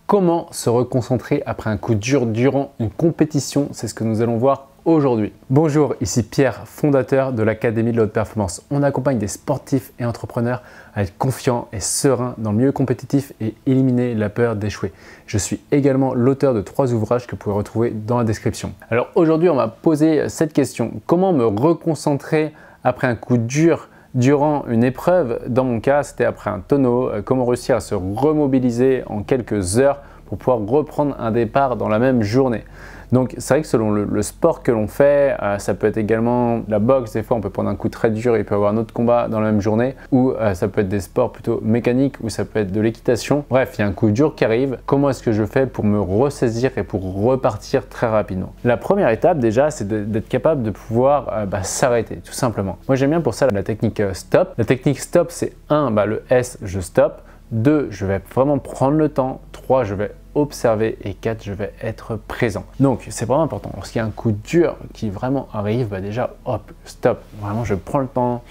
Comment se reconcentrer après un coup dur durant une compétition? C'est ce que nous allons voir aujourd'hui. Bonjour, ici Pierre, fondateur de l'Académie de la Haute Performance. On accompagne des sportifs et entrepreneurs à être confiants et sereins dans le milieu compétitif et éliminer la peur d'échouer. Je suis également l'auteur de 3 ouvrages que vous pouvez retrouver dans la description. Alors aujourd'hui, on va poser cette question. Comment me reconcentrer après un coup dur durant une épreuve? Dans mon cas, c'était après un tonneau. Comment réussir à se remobiliser en quelques heures pour pouvoir reprendre un départ dans la même journée? Donc c'est vrai que selon le sport que l'on fait, ça peut être également la boxe. Des fois on peut prendre un coup très dur et il peut y avoir un autre combat dans la même journée, ou ça peut être des sports plutôt mécaniques, ou ça peut être de l'équitation. Bref, il y a un coup dur qui arrive. Comment est-ce que je fais pour me ressaisir et pour repartir très rapidement? La première étape déjà, c'est d'être capable de pouvoir s'arrêter tout simplement. Moi j'aime bien pour ça la technique stop. La technique stop, c'est 1, le S, je stoppe. 2, je vais vraiment prendre le temps. 3, je vais observer. Et 4, je vais être présent. Donc c'est vraiment important. Lorsqu'il y a un coup dur qui vraiment arrive, déjà hop, stop. Vraiment, je prends le temps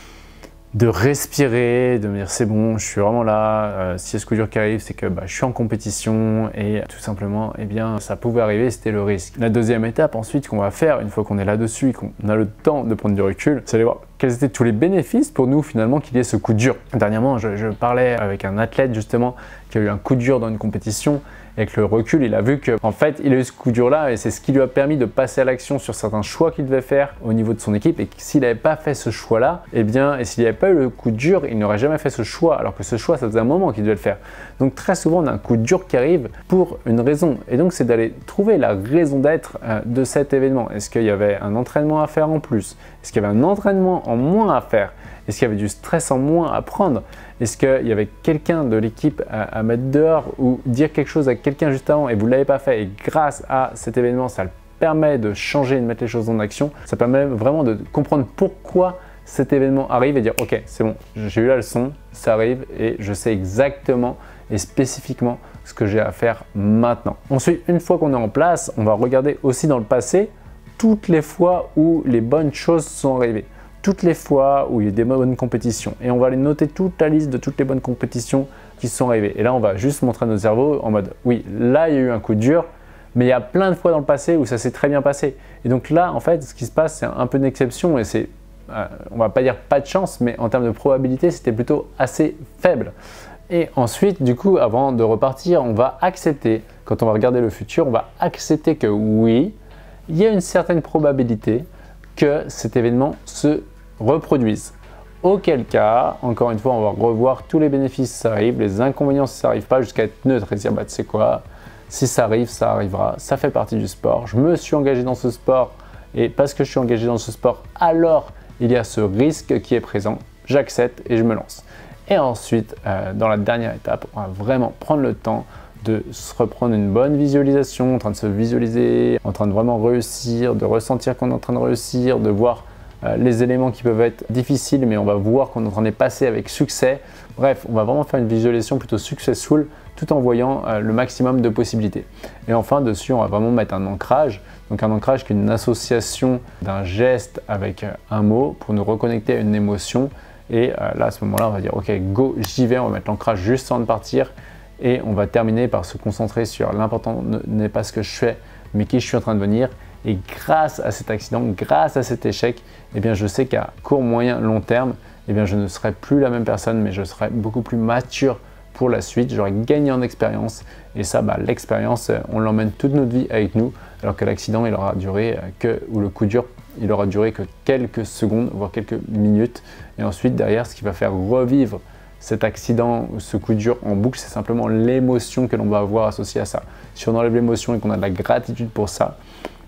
de respirer, de me dire c'est bon, je suis vraiment là. Si y a ce coup dur qui arrive, c'est que je suis en compétition et tout simplement, ça pouvait arriver, c'était le risque. La deuxième étape ensuite qu'on va faire, une fois qu'on est là-dessus, qu'on a le temps de prendre du recul, c'est aller voir quels étaient tous les bénéfices pour nous finalement qu'il y ait ce coup dur. Dernièrement, je parlais avec un athlète justement qui a eu un coup dur dans une compétition. Avec le recul, il a vu qu'en fait, il a eu ce coup dur-là et c'est ce qui lui a permis de passer à l'action sur certains choix qu'il devait faire au niveau de son équipe. Et s'il n'avait pas fait ce choix-là, et s'il n'y avait pas eu le coup dur, il n'aurait jamais fait ce choix. Alors que ce choix, ça faisait un moment qu'il devait le faire. Donc très souvent, on a un coup dur qui arrive pour une raison. Et donc, c'est d'aller trouver la raison d'être de cet événement. Est-ce qu'il y avait un entraînement à faire en plus? Est-ce qu'il y avait un entraînement en moins à faire? Est-ce qu'il y avait du stress en moins à prendre? Est-ce qu'il y avait quelqu'un de l'équipe à mettre dehors ou dire quelque chose à quelqu'un juste avant et vous ne l'avez pas fait? Et grâce à cet événement, ça permet de changer et de mettre les choses en action. Ça permet vraiment de comprendre pourquoi cet événement arrive et dire ok, c'est bon, j'ai eu la leçon, ça arrive et je sais exactement et spécifiquement ce que j'ai à faire maintenant. Ensuite, une fois qu'on est en place, on va regarder aussi dans le passé toutes les fois où les bonnes choses sont arrivées. Toutes les fois où il y a des bonnes compétitions et on va aller noter toute la liste de toutes les bonnes compétitions qui sont arrivées. Et là, on va juste montrer à notre cerveau en mode oui, là, il y a eu un coup dur, mais il y a plein de fois dans le passé où ça s'est très bien passé. Et donc là, en fait, ce qui se passe, c'est un peu une exception et c'est, on va pas dire pas de chance, mais en termes de probabilité, c'était plutôt assez faible. Et ensuite, du coup, avant de repartir, on va accepter, quand on va regarder le futur, on va accepter que oui, il y a une certaine probabilité que cet événement se reproduise. Auquel cas, encore une fois, on va revoir tous les bénéfices si ça arrive, les inconvénients si ça n'arrive pas, jusqu'à être neutre et dire tu sais quoi, si ça arrive, ça arrivera, ça fait partie du sport, je me suis engagé dans ce sport et parce que je suis engagé dans ce sport, alors il y a ce risque qui est présent, j'accepte et je me lance. Et ensuite, dans la dernière étape, on va vraiment prendre le temps de se reprendre une bonne visualisation, en train de se visualiser, en train de vraiment réussir, de ressentir qu'on est en train de réussir, de voir les éléments qui peuvent être difficiles, mais on va voir qu'on est en train de les passer avec succès. Bref, on va vraiment faire une visualisation plutôt successful tout en voyant le maximum de possibilités. Et enfin, dessus, on va vraiment mettre un ancrage. Donc un ancrage qui est une association d'un geste avec un mot pour nous reconnecter à une émotion. Et là, à ce moment-là, on va dire ok, go, j'y vais, on va mettre l'ancrage juste avant de partir. Et on va terminer par se concentrer sur l'important n'est pas ce que je fais, mais qui je suis en train de devenir. Et grâce à cet accident, grâce à cet échec, je sais qu'à court, moyen, long terme, je ne serai plus la même personne, mais je serai beaucoup plus mature pour la suite. J'aurai gagné en expérience. Et ça, l'expérience, on l'emmène toute notre vie avec nous, alors que l'accident, il aura duré ou le coup dur, il aura duré que quelques secondes, voire quelques minutes. Et ensuite, derrière, ce qui va faire revivre cet accident ou ce coup dur en boucle, c'est simplement l'émotion que l'on va avoir associée à ça. Si on enlève l'émotion et qu'on a de la gratitude pour ça,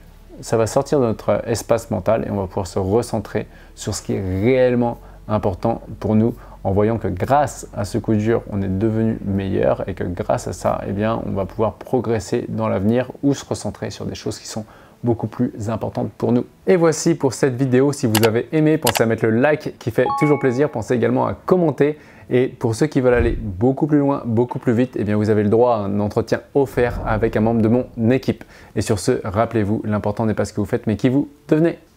ça va sortir de notre espace mental et on va pouvoir se recentrer sur ce qui est réellement important pour nous en voyant que grâce à ce coup dur, on est devenu meilleur et que grâce à ça, on va pouvoir progresser dans l'avenir ou se recentrer sur des choses qui sont beaucoup plus importante pour nous. Et voici pour cette vidéo. Si vous avez aimé, pensez à mettre le like qui fait toujours plaisir. Pensez également à commenter. Et pour ceux qui veulent aller beaucoup plus loin, beaucoup plus vite, vous avez le droit à un entretien offert avec un membre de mon équipe. Et sur ce, rappelez-vous, l'important n'est pas ce que vous faites, mais qui vous devenez.